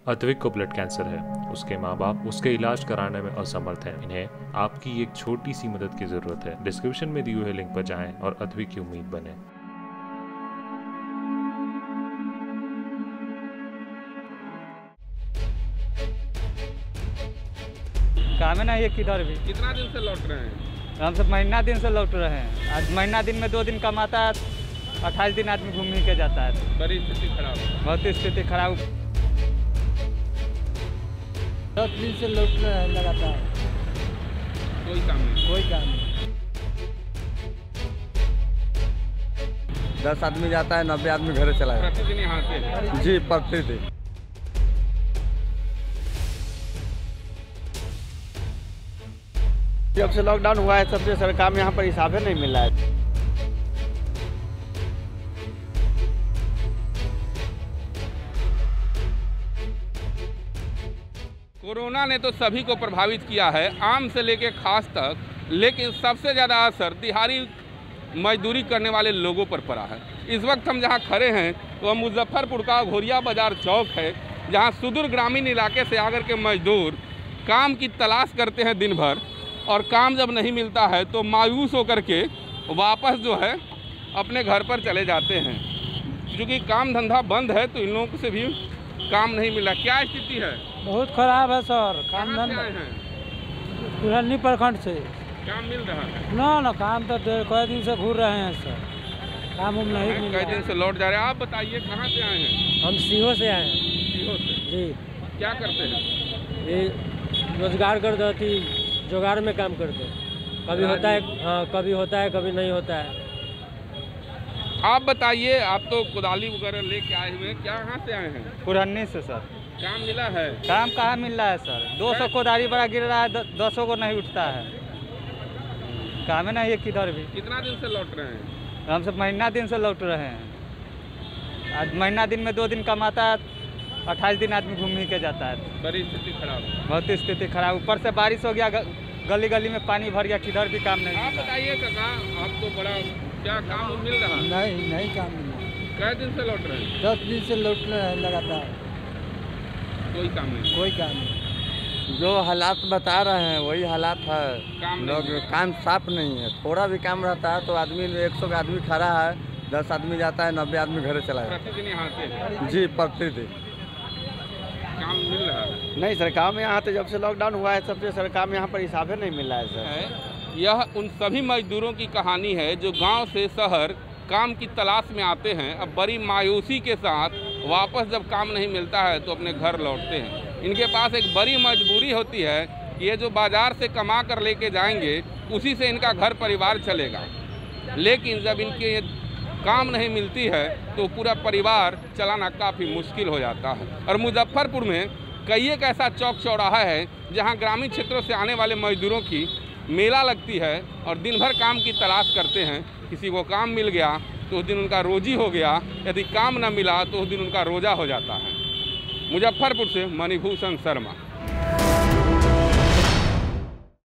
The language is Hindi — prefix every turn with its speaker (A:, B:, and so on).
A: अद्विक को ब्लड कैंसर है। उसके माँ बाप उसके इलाज कराने में असमर्थ हैं। इन्हें आपकी एक छोटी सी मदद की जरूरत है। डिस्क्रिप्शन में दिए हुए लिंक पर जाएं और अद्विक की उम्मीद बने।
B: काम है ना ये किधर भी।
C: कितना दिन से लौट रहे हैं?
B: हम सब महीना दिन से लौट रहे हैं। आज महीना दिन में 2 दिन कमाता है, 28 दिन आदमी घूम ही के जाता है।
C: बड़ी स्थिति खराब है।
B: बहुत स्थिति खराब।
D: 10 दिन से लौट रहे हैं लगातार।
C: कोई काम नहीं।
D: कोई काम नहीं।
E: 10 आदमी जाता है, 90 आदमी घर चला है।
C: प्रतिदिन यहाँ से?
E: जी, प्रतिदिन। जब से लॉकडाउन हुआ है सबसे सर काम यहाँ पर हिसाब नहीं मिला है।
C: कोरोना ने तो सभी को प्रभावित किया है, आम से लेकर खास तक, लेकिन सबसे ज़्यादा असर दिहाड़ी मजदूरी करने वाले लोगों पर पड़ा है। इस वक्त हम जहां खड़े हैं तो हम मुजफ्फरपुर का घोरिया बाजार चौक है, जहां सुदूर ग्रामीण इलाके से आकर के मजदूर काम की तलाश करते हैं दिन भर, और काम जब नहीं मिलता है तो मायूस होकर के वापस जो है अपने घर पर चले जाते हैं। क्योंकि काम धंधा बंद है तो इन लोगों से भी काम नहीं मिला। क्या स्थिति है?
D: बहुत खराब है सर। काम
C: कहाँ से आए
D: धंधा
C: हैं?
D: पुरानी प्रखंड से।
C: काम मिल रहा है?
D: ना काम तो कई दिन से घूर रहे हैं सर। काम उम नहीं मिल
C: कई
D: रहा
C: दिन से लौट जा रहे हैं। आप बताइए कहाँ से आए हैं?
D: हम सीहो से आए हैं।
C: सीहोर से।
D: जी,
C: क्या करते हैं?
D: ये रोजगार करते थी, जुगाड़ में काम करते। कभी होता है, हाँ कभी होता है, कभी नहीं होता है।
C: आप बताइए, आप तो कुदाली वगैरह लेके आए हुए हैं, क्या कहाँ से आए हैं?
B: पुरानी से सर।
C: काम मिला है?
B: काम कहाँ मिल रहा है सर? 200 कोदारी बड़ा गिर रहा है, 10 को नहीं उठता है। काम है ना ये किधर भी।
C: कितना दिन से लौट रहे हैं?
B: हम सब महीना दिन से लौट रहे हैं। आज महीना दिन में 2 दिन कमाता है, 28 दिन आदमी घूम ही के जाता है।
C: बड़ी स्थिति खराब है।
B: बहुत स्थिति खराब। ऊपर से बारिश हो गया, गली गली में पानी भर गया, किधर भी काम नहीं
C: आप
B: मिला।
C: बताइए काका, आपको बड़ा क्या काम मिल रहा है?
D: नहीं काम मिला।
C: कै दिन से लौट रहे हैं?
D: 10 दिन से लौट रहे हैं लगातार।
C: कोई काम नहीं।
D: कोई काम नहीं।
E: जो हालात बता रहे हैं वही हालात है।
C: काम नहीं
E: लोग
C: है।
E: काम साफ नहीं है। थोड़ा भी काम रहता है तो आदमी 100 का आदमी खड़ा है, 10 आदमी जाता है, 90 आदमी घर चला है।
C: प्रतिदिन यहाँ से?
E: जी, प्रतिदिन।
C: काम मिल रहा है?
E: नहीं सर, काम यहाँ तो जब से लॉकडाउन हुआ है सबसे सर काम यहाँ पर हिसाब नहीं मिला है सर।
C: यह उन सभी मजदूरों की कहानी है जो गांव से शहर काम की तलाश में आते हैं। अब बड़ी मायूसी के साथ वापस जब काम नहीं मिलता है तो अपने घर लौटते हैं। इनके पास एक बड़ी मजबूरी होती है कि ये जो बाज़ार से कमा कर लेके जाएंगे उसी से इनका घर परिवार चलेगा, लेकिन जब इनके काम नहीं मिलती है तो पूरा परिवार चलाना काफ़ी मुश्किल हो जाता है। और मुजफ्फरपुर में कई एक ऐसा चौक चौराहा है जहां ग्रामीण क्षेत्रों से आने वाले मजदूरों की मेला लगती है और दिन भर काम की तलाश करते हैं। किसी को काम मिल गया तो उस दिन उनका रोजी हो गया, यदि काम न मिला तो उस दिन उनका रोजा हो जाता है। मुजफ्फरपुर से मणिभूषण शर्मा।